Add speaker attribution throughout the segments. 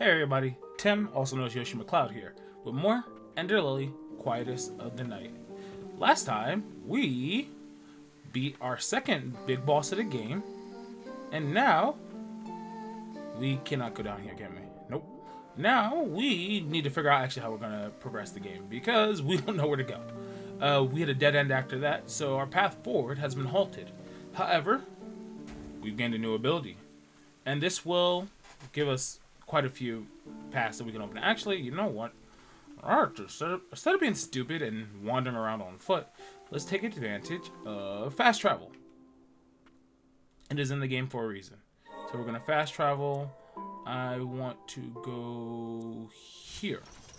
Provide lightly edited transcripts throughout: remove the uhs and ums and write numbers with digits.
Speaker 1: Hey everybody, Tim, also known as Yoshi McCloud here, with more Ender Lily, Quietest of the Night. Last time, we beat our second big boss of the game, and now, we cannot go down here, can we? Nope. Now, we need to figure out actually how we're going to progress the game, because we don't know where to go. We had a dead end after that, so our path forward has been halted. However, we've gained a new ability, and this will give us quite a few paths that we can open. Actually, you know what? Instead of being stupid and wandering around on foot, let's take advantage of fast travel. It is in the game for a reason. So we're going to fast travel. I want to go here.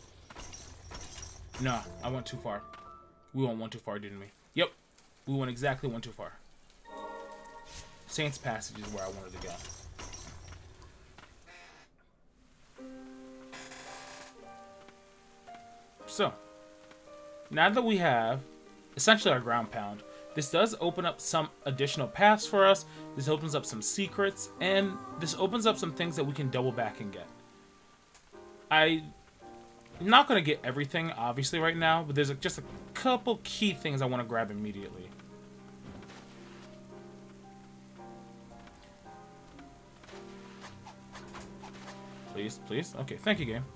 Speaker 1: No, I went too far. We went one too far, didn't we? Yep. We went exactly one too far. Saints Passage is where I wanted to go. So, now that we have essentially our ground pound, this does open up some additional paths for us. This opens up some secrets, and this opens up some things that we can double back and get. I'm not going to get everything, obviously, right now, but there's just a couple key things I want to grab immediately. Please, please. Okay, thank you, game.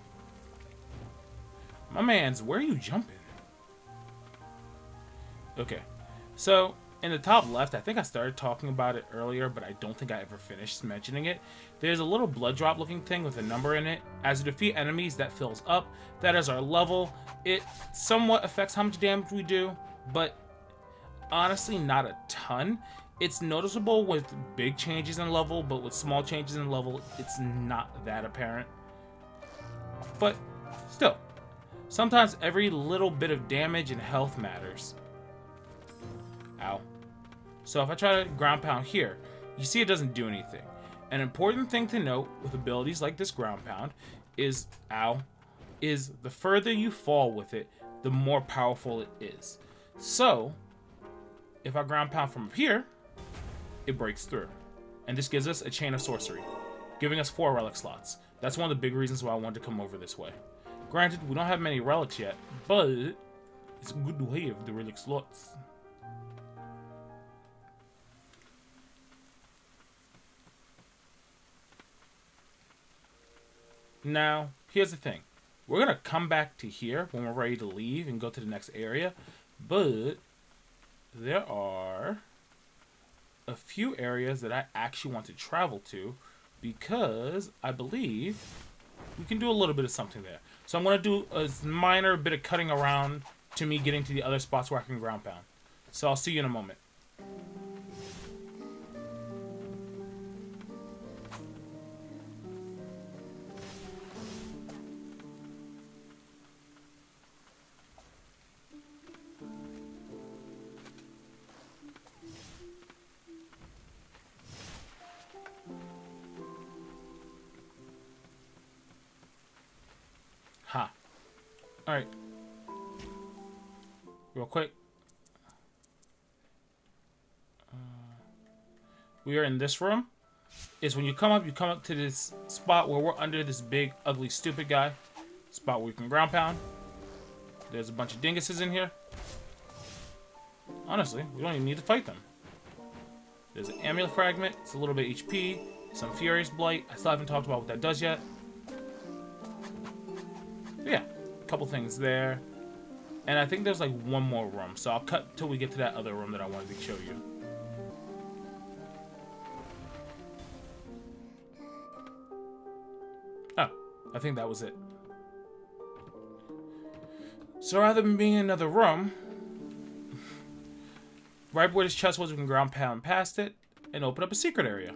Speaker 1: My mans, where are you jumping? Okay, so in the top left, I think I started talking about it earlier, but I don't think I ever finished mentioning it. There's a little blood drop looking thing with a number in it. As you defeat enemies, that fills up. That is our level. It somewhat affects how much damage we do, but honestly not a ton. It's noticeable with big changes in level, but with small changes in level, it's not that apparent. But still, sometimes every little bit of damage and health matters. Ow. So if I try to ground pound here, you see it doesn't do anything. An important thing to note with abilities like this ground pound is, is the further you fall with it, the more powerful it is. So, if I ground pound from up here, it breaks through. And this gives us a chain of sorcery, giving us 4 relic slots. That's one of the big reasons why I wanted to come over this way. Granted, we don't have many relics yet, but it's a good way of the relic slots. Now, here's the thing. We're going to come back to here when we're ready to leave and go to the next area, but there are a few areas that I actually want to travel to because I believe we can do a little bit of something there. So I'm going to do a minor bit of cutting around to me getting to the other spots where I can ground pound. So I'll see you in a moment. Ha. Alright. Real quick. We are in this room. Is when you come up to this spot where we're under this big, ugly, stupid guy. Spot where we can ground pound. There's a bunch of dinguses in here. Honestly, we don't even need to fight them. There's an amulet fragment. It's a little bit HP. Some Furious Blight. I still haven't talked about what that does yet. But yeah, a couple things there. And I think there's like one more room. So I'll cut till we get to that other room that I wanted to show you. Oh, I think that was it. So rather than being in another room, right where this chest was, we can ground pound past it and open up a secret area.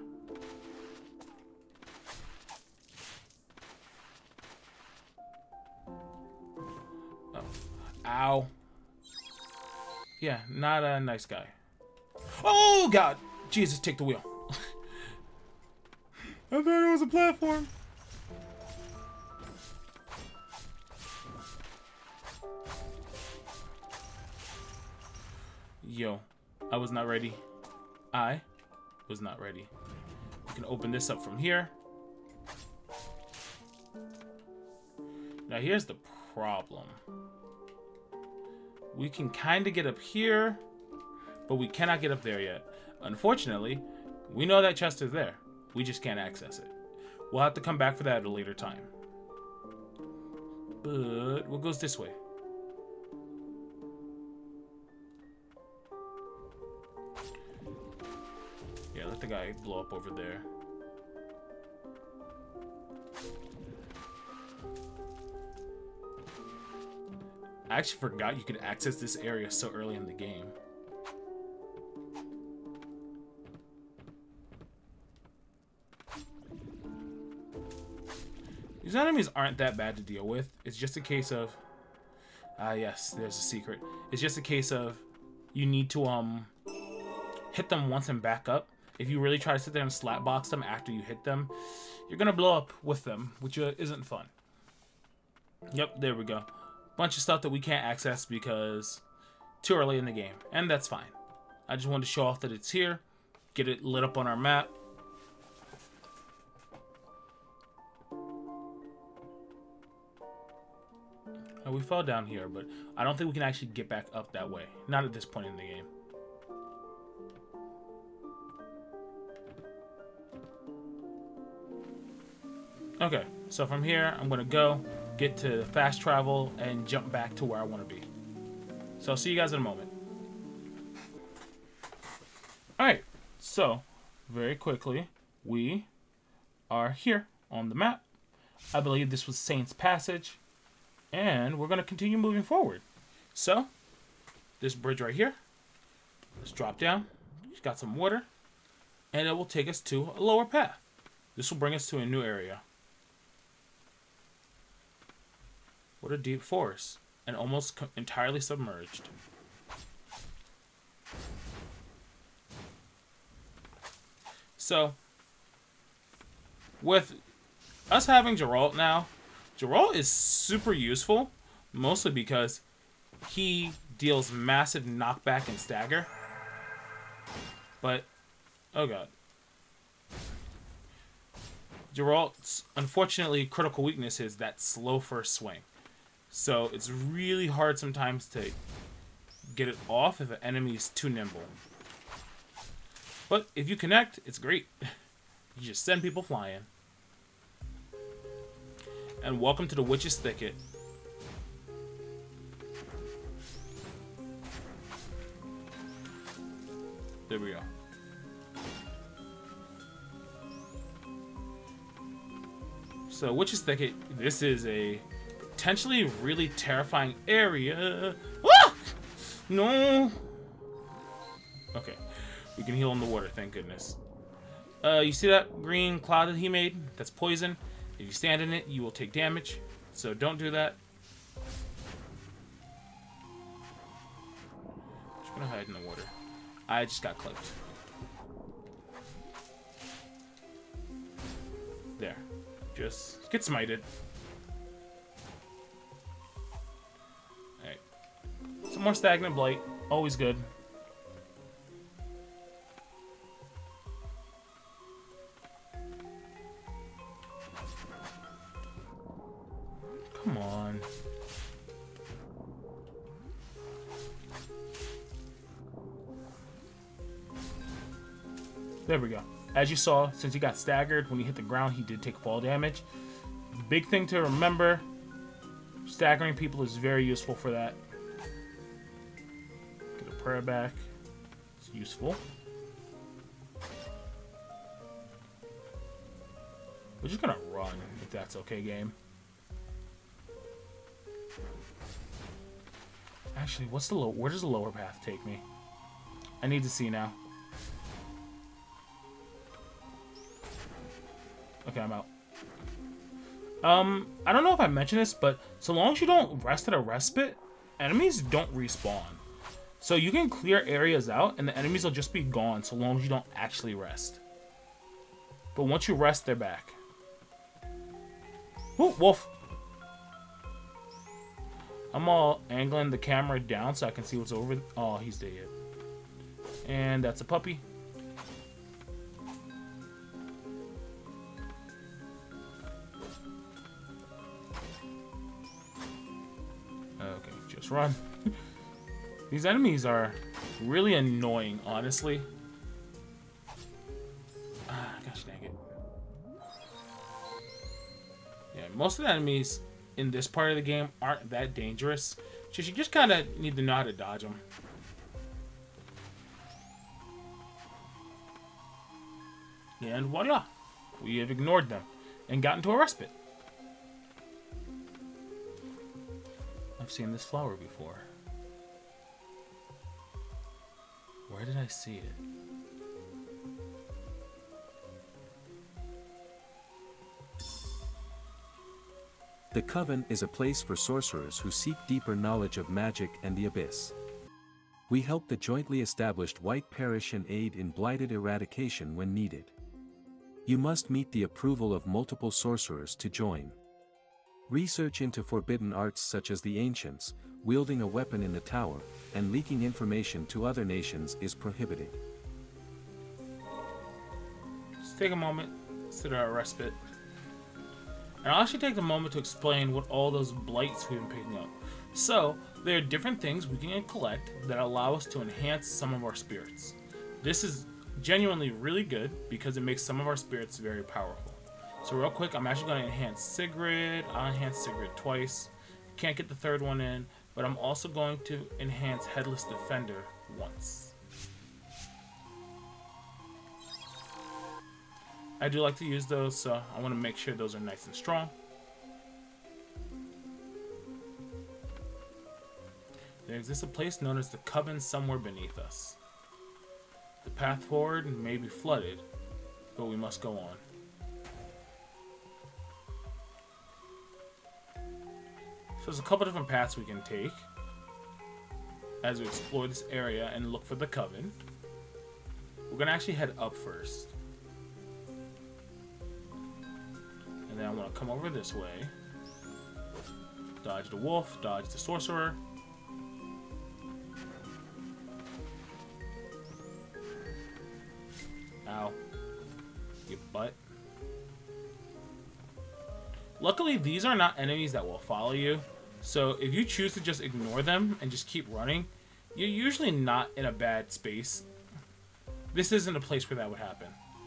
Speaker 1: Oh. Ow. Yeah, not a nice guy. Oh, God! Jesus, take the wheel. I thought it was a platform. Yo, I was not ready. I was not ready. We can open this up from here. Now here's the problem. We can kind of get up here, but we cannot get up there yet. Unfortunately, we know that chest is there. We just can't access it. We'll have to come back for that at a later time. But what goes this way? Yeah, let the guy blow up over there. I actually forgot you could access this area so early in the game. These enemies aren't that bad to deal with. It's just a case of... Ah, yes, there's a secret. It's just a case of you need to hit them once and back up. If you really try to sit there and slap box them after you hit them, you're going to blow up with them, which isn't fun. Yep, there we go. Bunch of stuff that we can't access because too early in the game, and that's fine. I just wanted to show off that it's here, get it lit up on our map. And we fell down here, but I don't think we can actually get back up that way. Not at this point in the game. Okay, so from here, I'm gonna go get to fast travel and jump back to where I want to be. So I'll see you guys in a moment. Alright, so very quickly, we are here on the map. I believe this was Saint's Passage, and we're going to continue moving forward. So, this bridge right here, let's drop down. It's got some water, and it will take us to a lower path. This will bring us to a new area. What a deep forest, and almost entirely submerged. So, with us having Geralt now, Geralt is super useful, mostly because he deals massive knockback and stagger. But, oh god. Geralt's, unfortunately, critical weakness is that slow first swing. So it's really hard sometimes to get it off if an enemy is too nimble. But if you connect, it's great. You just send people flying. And welcome to the Witch's Thicket. There we go. So Witch's Thicket, this is a potentially really terrifying area. Ah! No. Okay, we can heal in the water, thank goodness. You see that green cloud that he made? That's poison. If you stand in it, you will take damage. So don't do that. Just gonna hide in the water. I just got clipped. There. Just get smited. Alright. Some more stagnant blight. Always good. Come on. There we go. As you saw, since he got staggered, when he hit the ground, he did take fall damage. Big thing to remember, staggering people is very useful for that. Get a prayer back. It's useful. We're just gonna run, if that's okay, game. Actually, what's the where does the lower path take me? I need to see now. Okay, I'm out. I don't know if I mentioned this, but so long as you don't rest at a respite, enemies don't respawn. So you can clear areas out, and the enemies will just be gone so long as you don't actually rest. But once you rest, they're back. Ooh, wolf! I'm all angling the camera down so I can see what's over. Oh, he's dead. And that's a puppy. Just run. These enemies are really annoying, honestly. Ah, gosh dang it. Yeah, most of the enemies in this part of the game aren't that dangerous. So you just kind of need to know how to dodge them. And voila! We have ignored them and gotten to a respite. I've seen this flower before. Where did I see it?
Speaker 2: The Coven is a place for sorcerers who seek deeper knowledge of magic and the abyss. We help the jointly established White Parish and aid in blighted eradication when needed. You must meet the approval of multiple sorcerers to join. Research into forbidden arts such as the Ancients, wielding a weapon in the tower, and leaking information to other nations is prohibited.
Speaker 1: Just take a moment, sit our respite. And I'll actually take a moment to explain what all those blights we've been picking up. So, there are different things we can collect that allow us to enhance some of our spirits. This is genuinely really good because it makes some of our spirits very powerful. So real quick, I'm actually going to enhance Sigrid. I'll enhance Sigrid twice. Can't get the third one in, but I'm also going to enhance Headless Defender once. I do like to use those, so I want to make sure those are nice and strong. There exists a place known as the Coven somewhere beneath us. The path forward may be flooded, but we must go on. So there's a couple different paths we can take as we explore this area and look for the Coven. We're going to actually head up first. And then I want to come over this way. Dodge the wolf, dodge the sorcerer. Ow. You butt. Luckily, these are not enemies that will follow you. So if you choose to just ignore them and just keep running, you're usually not in a bad space. This isn't a place where that would happen.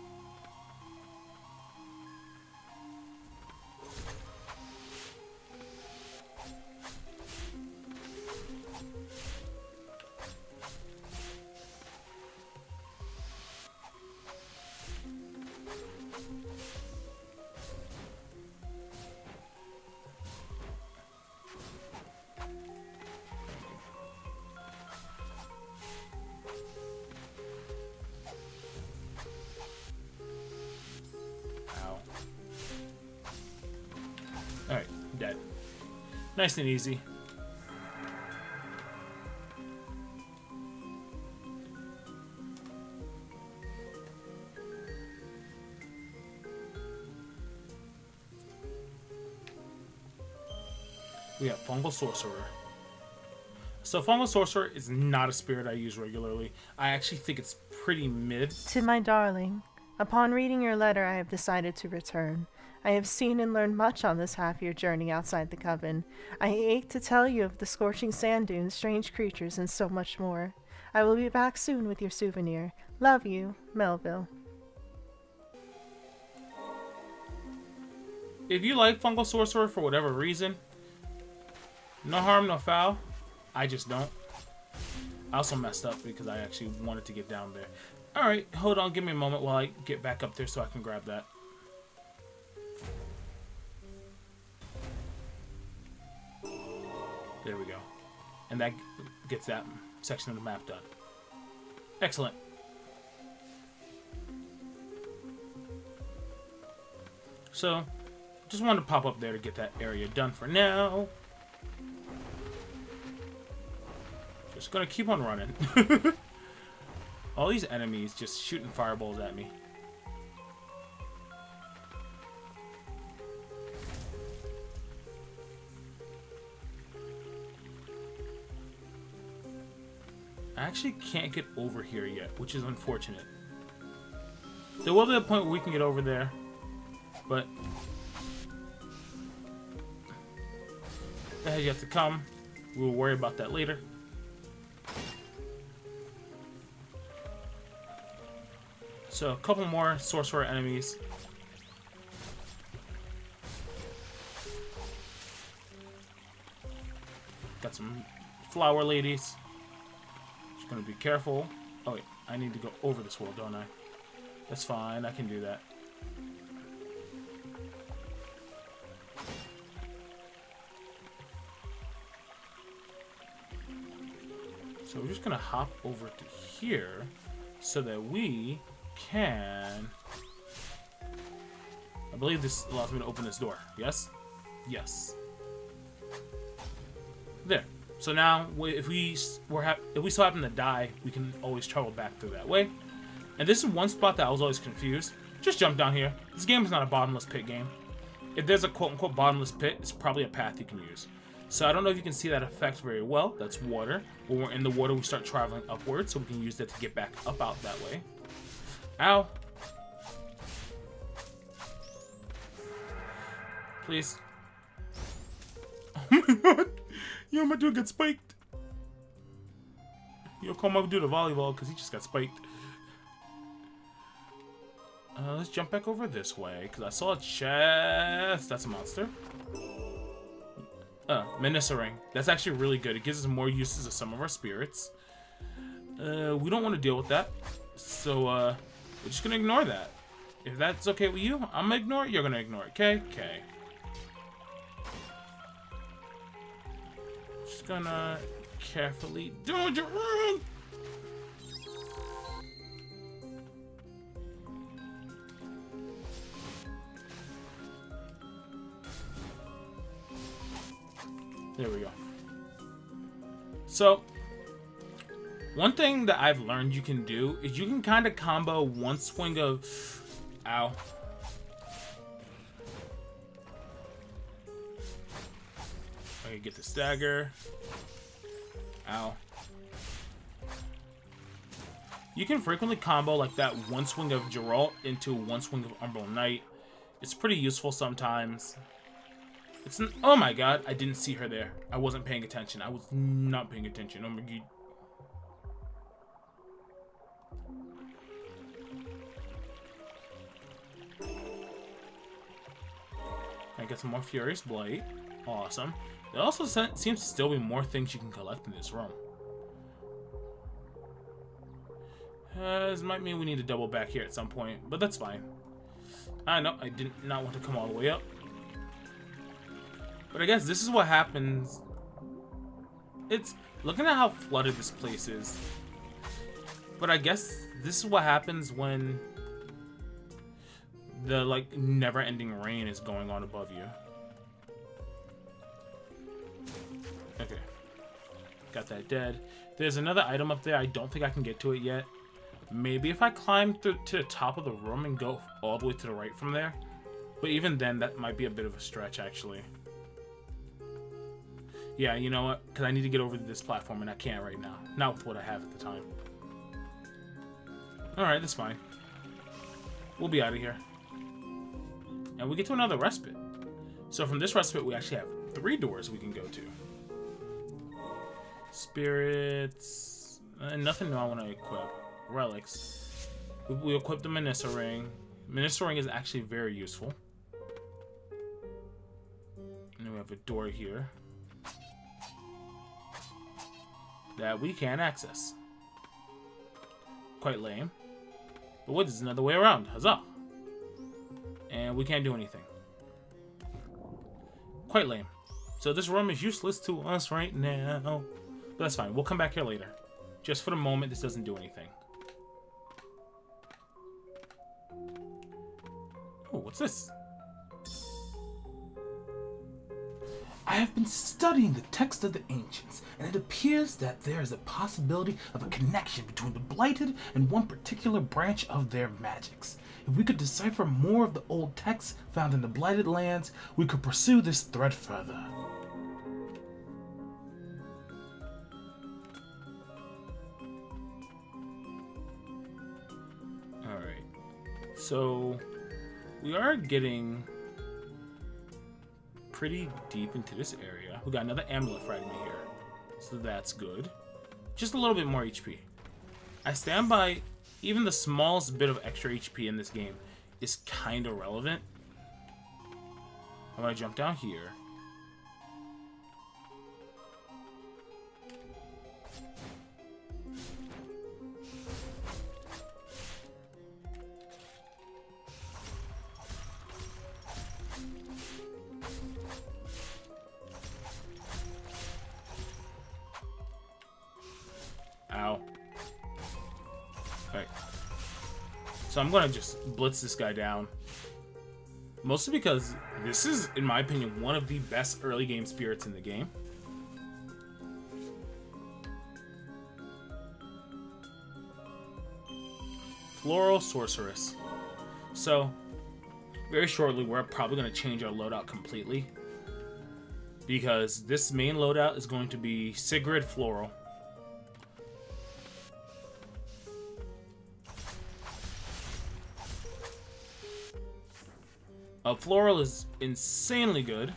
Speaker 1: Alright, dead. Nice and easy. We have Fungal Sorcerer. So Fungal Sorcerer is not a spirit I use regularly. I actually think it's pretty mid.
Speaker 3: To my darling, upon reading your letter I have decided to return. I have seen and learned much on this half-year journey outside the Coven. I ache to tell you of the scorching sand dunes, strange creatures, and so much more. I will be back soon with your souvenir. Love you, Melville.
Speaker 1: If you like Fungal Sorcerer for whatever reason, no harm, no foul. I just don't. I also messed up because I actually wanted to get down there. Alright, hold on, give me a moment while I get back up there so I can grab that. There we go. And that gets that section of the map done. Excellent. So, just wanted to pop up there to get that area done for now. Just gonna keep on running. All these enemies just shooting fireballs at me. I actually can't get over here yet, which is unfortunate. There will be a point where we can get over there, but that has yet to come. We'll worry about that later. So a couple more sorcerer enemies. Got some flower ladies. Just gonna be careful. Oh wait, I need to go over this wall, don't I? That's fine, I can do that. So we're just gonna hop over to here so that we can... I believe this allows me to open this door. Yes? Yes. There. So now, if we still happen to die, we can always travel back through that way. And this is one spot that I was always confused. Just jump down here. This game is not a bottomless pit game. If there's a quote-unquote bottomless pit, it's probably a path you can use. So I don't know if you can see that effect very well. That's water. When we're in the water, we start traveling upwards, so we can use that to get back up out that way. Ow. Please. Oh my god. Yo, my dude got spiked. Yo, call my dude a volleyball because he just got spiked. Let's jump back over this way because I saw a chest. That's a monster. Menissa ring. That's actually really good. It gives us more uses of some of our spirits. We don't want to deal with that. So, we're just going to ignore that. If that's okay with you, I'm going to ignore it. You're going to ignore it. Okay? Okay. Just gonna carefully dodge around. There we go. So, one thing that I've learned you can do is you can kind of combo one swing of... Ow. Okay, get the stagger. Ow. You can frequently combo like that one swing of Geralt into one swing of Umbral Knight. It's pretty useful sometimes. It's an, oh my god, I didn't see her there. I wasn't paying attention. I was not paying attention. Oh my god. I get some more Furious Blight. Awesome. There also seems to still be more things you can collect in this room. This might mean we need to double back here at some point, but that's fine. I know, I did not want to come all the way up. But I guess this is what happens. It's, looking at how flooded this place is. But I guess this is what happens when the, like, never-ending rain is going on above you. Okay. Got that dead. There's another item up there. I don't think I can get to it yet. Maybe if I climb to the top of the room and go all the way to the right from there. But even then, that might be a bit of a stretch, actually. Yeah, you know what? Because I need to get over to this platform, and I can't right now. Not with what I have at the time. Alright, that's fine. We'll be out of here. And we get to another respite. So from this respite, we actually have 3 doors we can go to. Spirits. Nothing new I want to equip. Relics. We equip the Menissa ring. Menissa ring is actually very useful. And then we have a door here that we can access. Quite lame. But wait, there's another way around. Huzzah! And we can't do anything. Quite lame. So this room is useless to us right now. But that's fine. We'll come back here later. Just for the moment, this doesn't do anything. Oh, what's this?
Speaker 4: I have been studying the text of the ancients, and it appears that there is a possibility of a connection between the Blighted and one particular branch of their magics. If we could decipher more of the old texts found in the Blighted lands, we could pursue this thread further.
Speaker 1: Alright. So, we are getting pretty deep into this area. We got another amulet fragment here. So that's good. Just a little bit more HP. I stand by, even the smallest bit of extra HP in this game is kind of relevant. I'm going to jump down here. Ow. Alright. So I'm gonna just blitz this guy down. Mostly because this is, in my opinion, one of the best early game spirits in the game. Floral Sorceress. So, very shortly, we're probably going to change our loadout completely. Because this main loadout is going to be Sigrid Floral. Floral is insanely good.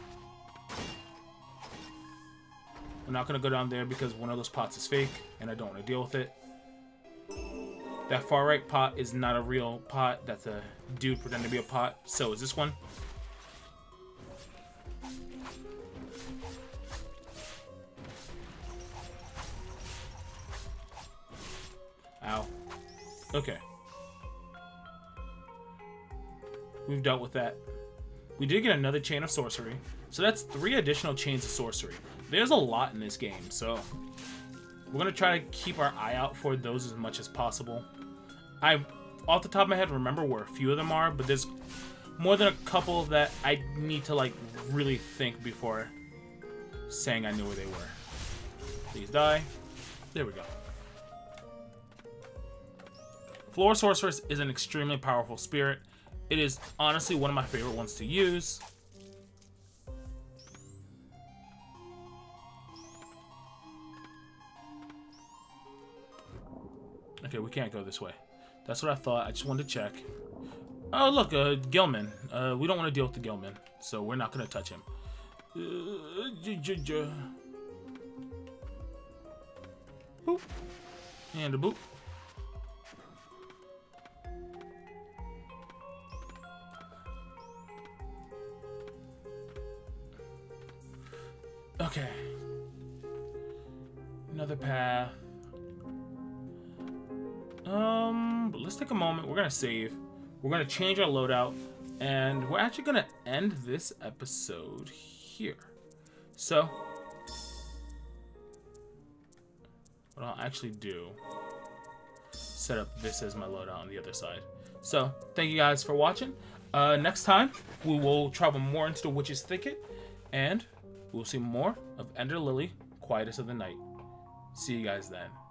Speaker 1: We're not going to go down there because one of those pots is fake, and I don't want to deal with it. That far right pot is not a real pot. That's a dude pretending to be a pot. So is this one. Ow. Okay. We've dealt with that. We did get another chain of sorcery. So that's 3 additional chains of sorcery. There's a lot in this game, so we're going to try to keep our eye out for those as much as possible. I, off the top of my head, remember where a few of them are, but there's more than a couple that I need to, like, really think before saying I knew where they were. Please die. There we go. Floral Sorceress is an extremely powerful spirit. It is honestly one of my favorite ones to use. Okay, we can't go this way. That's what I thought. I just wanted to check. Oh, look, Gilman. We don't want to deal with the Gilman, so we're not going to touch him. Boop. And a boop. Okay. Another path. But let's take a moment. We're gonna save. We're gonna change our loadout, and we're actually gonna end this episode here. So, what I'll actually do, set up this as my loadout on the other side. So, thank you guys for watching. Next time, we will travel more into the Witch's Thicket, and we'll see more of Ender Lily, Quietus of the Night. See you guys then.